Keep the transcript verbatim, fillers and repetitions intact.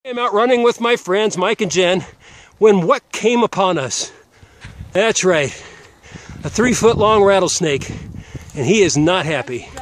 I'm out running with my friends, Mike and Jen, when what came upon us? That's right, a three foot long rattlesnake, and he is not happy.